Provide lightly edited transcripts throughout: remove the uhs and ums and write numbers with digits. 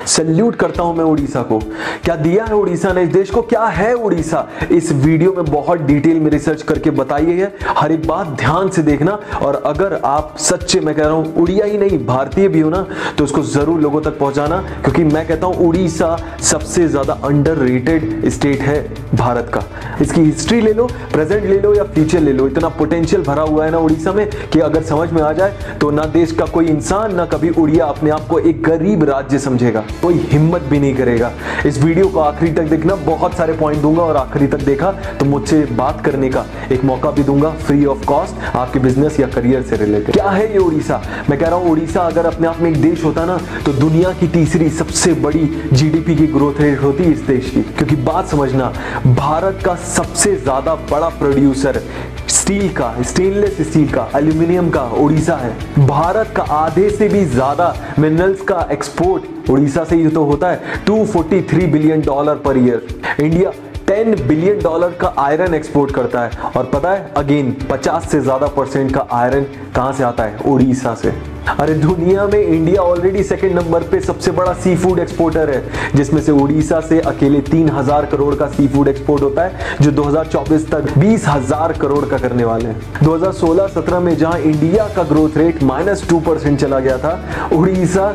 Salute करता हूं मैं उड़ीसा को। क्या दिया है उड़ीसा ने इस देश को, क्या है उड़ीसा, इस वीडियो में बहुत डिटेल में रिसर्च करके बताई है। हर एक बात ध्यान से देखना, और अगर आप सच्चे, मैं कह रहा हूं उड़िया ही नहीं भारतीय भी हो ना, तो उसको जरूर लोगों तक पहुंचाना, क्योंकि मैं कहता हूं उड़ीसा सबसे ज्यादा अंडररेटेड स्टेट है भारत का। इसकी हिस्ट्री ले लो, प्रेजेंट ले लो या फ्यूचर ले लो, इतना पोटेंशियल भरा हुआ है ना उड़ीसा में कि अगर समझ में आ जाए तो ना देश का कोई इंसान, ना कभी उड़िया अपने आप को एक गरीब राज्य समझेगा, कोई हिम्मत भी नहीं करेगा। इस वीडियो को आखिरी तक देखना, बहुत सारे पॉइंट दूंगा, और आखिरी तक देखा तो मुझसे बात करने का एक मौका भी दूंगा फ्री ऑफ कॉस्ट, आपके बिजनेस या करियर से रिलेटेड। क्या है ये उड़ीसा? मैं कह रहा हूं उड़ीसा अगर अपने आप में एक देश होता ना, तो दुनिया की तीसरी सबसे बड़ी जीडीपी की ग्रोथ रेट होती इस देश की। क्योंकि बात समझना, भारत का सबसे ज्यादा बड़ा प्रोड्यूसर स्टील का, स्टेनलेस स्टील का, एल्यूमिनियम का उड़ीसा है। भारत का आधे से भी ज्यादा मिनरल्स का एक्सपोर्ट उड़ीसा से ही तो होता है, $243 billion per year. India $10 billion का आयरन एक्सपोर्ट करता है, और पता है अगेन 50 से ज्यादा % का आयरन कहां से आता है? उड़ीसा से। अरे दुनिया में इंडिया ऑलरेडी सेकंड नंबर पे सबसे बड़ा सी फूड एक्सपोर्टर है, जिसमें से उड़ीसा से अकेले 3000 करोड़ का सी फूड एक्सपोर्ट होता है, जो 2024 तक 20,000 करोड़ का करने वाले हैं। 2016-17 में जहां इंडिया का ग्रोथ रेट -2% चला गया था, उड़ीसा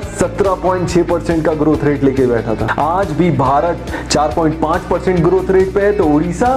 17.6% का ग्रोथ रेट लेके बैठा था। आज भी भारत 4.5% ग्रोथ रेट पे है, तो उड़ीसा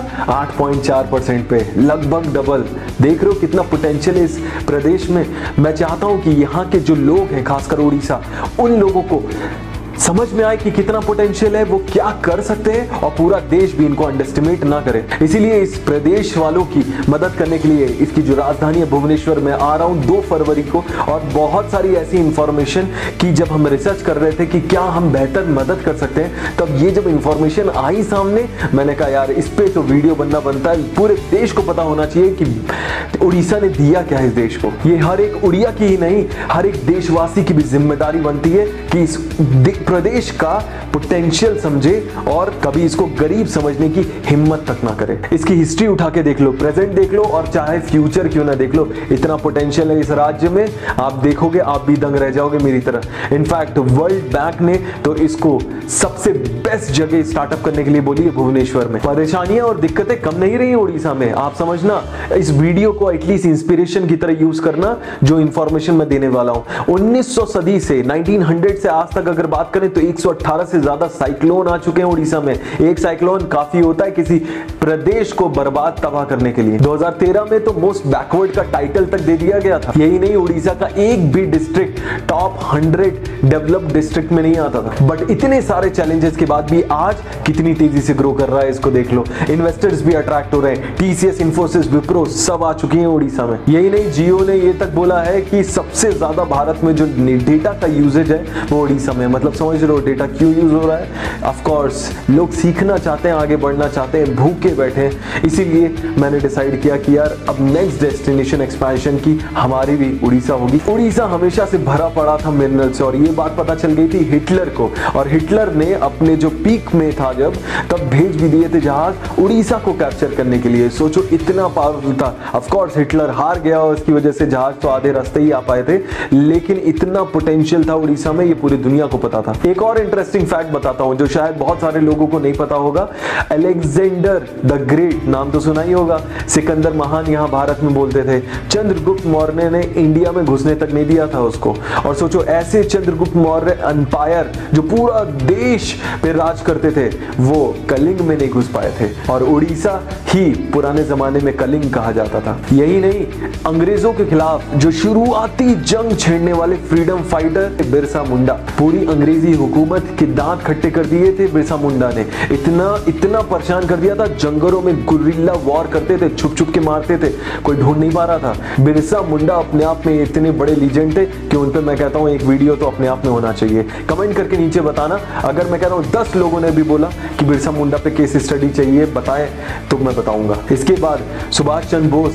8.4% पे, लगभग डबल। देख रहे हो कितना पोटेंशियल है इस प्रदेश में। मैं चाहता हूं कि यहाँ के जो लोग हैं, खासकर उड़ीसा, उन लोगों को समझ में आए कि कितना पोटेंशियल है, वो क्या कर सकते हैं, और पूरा देश भी इनको अंडरएस्टिमेट ना करे। इसीलिए इस प्रदेश वालों की मदद करने के लिए इसकी जो राजधानी है भुवनेश्वर में आ रहा हूं 2 फरवरी को, और बहुत सारी ऐसी इंफॉर्मेशन की जब हम रिसर्च कर रहे थे कि क्या हम बेहतर मदद कर सकते हैं, तब ये जब इंफॉर्मेशन आई सामने, मैंने कहा यार इस पे तो वीडियो बनना बनता है। पूरे देश को पता होना चाहिए कि उड़ीसा ने दिया क्या है इस देश को। ये हर एक उड़िया की ही नहीं, हर एक देशवासी की भी जिम्मेदारी बनती है कि इस प्रदेश का पोटेंशियल समझे, और कभी इसको गरीब समझने की हिम्मत तक ना करे। इसकी हिस्ट्री उठा के देख लो, प्रेजेंट देख लो, और चाहे फ्यूचर क्यों ना देख लो, इतना पोटेंशियल है इस राज्य में, आप देखोगे आप भी दंग रह जाओगे मेरी तरह। इनफैक्ट वर्ल्ड बैंक ने तो इसको सबसे बेस्ट जगह स्टार्टअप करने के लिए बोली है भुवनेश्वर में। परेशानियां और दिक्कतें कम नहीं रही उड़ीसा में, आप समझना। इस वीडियो को एटलीस्ट इंस्पिरेशन की तरह यूज करना, जो इंफॉर्मेशन मैं देने वाला हूं। 1900 सदी से 1900 से आज तक अगर बात करें तो 118 से ज्यादा साइक्लोन आ चुके हैं उड़ीसा में। एक साइक्लोन काफी होता है किसी प्रदेश को बर्बाद तबाह करने के लिए। 2013 में तो मोस्ट बैकवर्ड का टाइटल तक दे दिया गया था। यही नहीं, उड़ीसा का एक भी डिस्ट्रिक्ट टॉप 100 डेवलप्ड डिस्ट्रिक्ट में नहीं आता था। बट इतने सारे चैलेंजेस के बाद भी आज कितनी तेजी से ग्रो कर रहा है, इसको देख लो। इन्वेस्टर्स भी अट्रैक्ट हो रहे हैं, टीसीएस, इन्फोसिस, विप्रो सब आ चुकी हैं उड़ीसा में। यही नहीं, जियो ने ये तक बोला है कि सबसे ज्यादा भारत में जो डेटा का यूजेज है वो उड़ीसा में। मतलब समझ रहे हो डेटा क्यों यूज हो रहा है? ऑफ कोर्स लोग सीखना चाहते हैं, आगे बढ़ना चाहते हैं, भूखे बैठे हैं। इसीलिए मैंने डिसाइड किया कि यार अब नेक्स्ट डेस्टिनेशन एक्सपेंशन की हमारी भी उड़ीसा होगी। उड़ीसा हमेशा से भरा पड़ा था मिनरल से, और ये बात पता चल गई थी हिटलर को, और हिटलर ने अपने जो पीक में था जब, तब भेज भी दिए थे जहाज उड़ीसा को कैप्चर करने के लिए। सोचो इतना पावरफुल था। ऑफ कोर्स हिटलर हार गया और उसकी वजह से जहाज तो आधे रास्ते ही आ पाए थे, लेकिन इतना पोटेंशियल था उड़ीसा में, ये पूरी दुनिया को पता था। एक और इंटरेस्टिंग फैक्ट बताता हूं जो शायद बहुत सारे लोगों को नहीं पता होगा। अलेक्जेंडर द ग्रेट नाम तो सुना ही होगा, सिकंदर महान यहां भारत में बोलते थे। चंद्रगुप्त मौर्य ने इंडिया में घुसने तक नहीं दिया था उसको। और सोचो ऐसे चंद्रगुप्त मौर्य एम्पायर जो पूरा देश पे राज करते थे, वो कलिंग में नहीं घुस पाए थे, और उड़ीसा ही पुराने जमाने में कलिंग कहा जाता था। यही नहीं, अंग्रेजों के खिलाफ जो शुरुआती जंग छेड़ने वाले फ्रीडम फाइटर बिरसा मुंडा, पूरी अंग्रेजी हुकूमत के दांत खट्टे कर दिए थे बिरसा मुंडा ने। इतना परेशान कर दिया था, जंगलों में गुरिल्ला वॉर करते थे, छुप छुप के मारते थे, कोई ढूंढ नहीं पा रहा था। बिरसा मुंडा अपने आप में इतने बड़े लीजेंड थे कि उन पे मैं कहता हूं एक वीडियो तो अपने आप में होना चाहिए। कमेंट करके नीचे बताना, अगर मैं कह रहा हूं 10 लोगों ने भी बोला कि बिरसा मुंडा पे केस स्टडी चाहिए बताएं, तो मैं बताऊंगा। इसके बाद सुभाष चंद्र बोस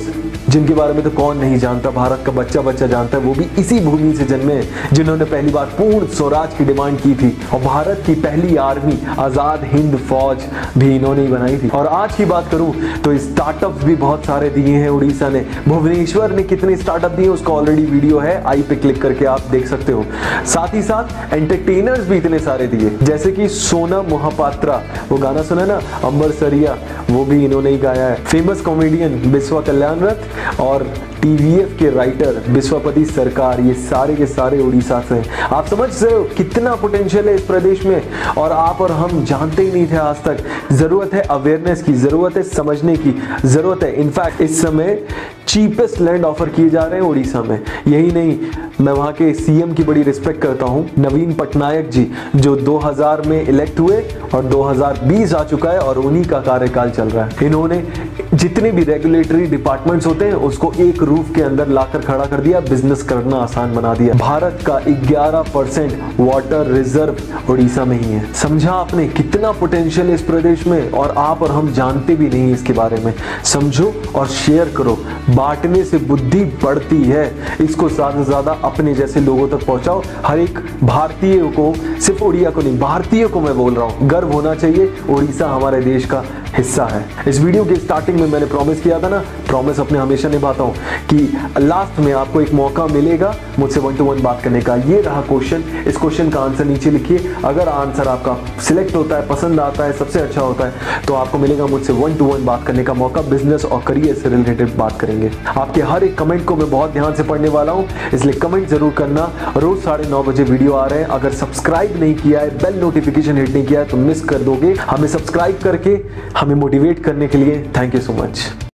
जिनके बारे में तो कौन नहीं जानता, भारत का बच्चा बच्चा जानता है, वो भी इसी भूमि से जन्मे जिन्होंने पहली बार पूर्ण स्वराज की डिमांड की थी और भारत की पहली आर्मी आजाद हिंद फौज भी इन्होंने ही बनाई थी। और आज की बात करूं तो स्टार्टअप्स भी बहुत सारे दिए हैं उड़ीसा ने। भुवनेश्वर ने कितने स्टार्टअप दिए उसका ऑलरेडी वीडियो है, आई पे क्लिक करके आप देख सकते हो। साथ ही साथ एंटरटेनर्स भी इतने सारे दिए, जैसे कि सोनम मोहपात्रा, वो गाना सुना ना अंबर सरिया, वो भी इन्होंने ही गाया है। फेमस कॉमेडियन बिस्वा कल्याण रथ और टीवीएफ के राइटर विश्वपति सरकार, ये सारे के सारे उड़ीसा से हैं। आप समझ रहे हो कितना पोटेंशियल है इस प्रदेश में, और आप और हम जानते ही नहीं थे आज तक। जरूरत है अवेयरनेस की, जरूरत है समझने की, जरूरत है। इनफैक्ट इस समय चीपेस्ट लैंड ऑफर किए जा रहे हैं उड़ीसा में। यही नहीं, मैं वहां के सीएम की बड़ी रिस्पेक्ट करता हूं, नवीन पटनायक जी, जो 2000 में इलेक्ट हुए और 2020 आ चुका है और उन्हीं का कार्यकाल चल रहा है। इन्होंने जितने भी रेगुलेटरी डिपार्टमेंट्स होते हैं उसको एक रूफ के अंदर लाकर खड़ा कर दिया, बिजनेस करना आसान बना दिया। भारत का 11% वाटर रिजर्व उड़ीसा में ही है। समझा आपने कितना पोटेंशियल है इस प्रदेश में, और आप और हम जानते भी नहीं इसके बारे में। समझो और शेयर करो, बांटने से बुद्धि बढ़ती है। इसको ज्यादा से ज्यादा अपने जैसे लोगों तक पहुंचाओ। हर एक भारतीय को, सिर्फ उड़िया को नहीं, भारतीय को मैं बोल रहा हूं, गर्व होना चाहिए, उड़ीसा हमारे देश का हिस्सा है। इस वीडियो के स्टार्टिंग में मैंने प्रॉमिस किया था ना, प्रॉमिस अपने हमेशा निभाता हूं कि लास्ट में आपको एक मौका मिलेगा मुझसे 1 to 1 बात करने का। ये रहा क्वेश्चन, इस क्वेश्चन का आंसर नीचे लिखिए। अगर आंसर आपका सिलेक्ट होता है, पसंद आता है, सबसे अच्छा होता है, तो आपको मिलेगा मुझसे 1 to 1 बात करने का मौका। बिजनेस और करियर से रिलेटेड बात करेंगे। आपके हर एक कमेंट को मैं बहुत ध्यान से पढ़ने वाला हूं, इसलिए कमेंट जरूर करना। रोज 9:30 बजे वीडियो आ रहे हैं। अगर सब्सक्राइब नहीं किया है, बेल नोटिफिकेशन हिट नहीं किया है तो मिस कर दोगे। हमें सब्सक्राइब करके हमें मोटिवेट करने के लिए थैंक यू सो मच।